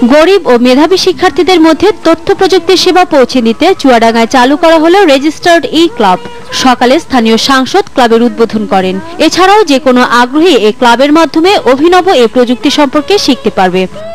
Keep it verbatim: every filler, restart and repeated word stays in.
গরিব ও মেধাবী শিক্ষার্থীদের মধ্যে তথ্য প্রযুক্তির সেবা পৌঁছে দিতে চুয়াডাঙ্গায় চালু করা হলো রেজিস্টার্ড ই ক্লাব। সকালে স্থানীয় সাংসদ ক্লাবের উদ্বোধন করেন। এছাড়াও যে কোনো আগ্রহী এই ক্লাবের মাধ্যমে অভিনব এই প্রযুক্তি সম্পর্কে শিখতে পারবে।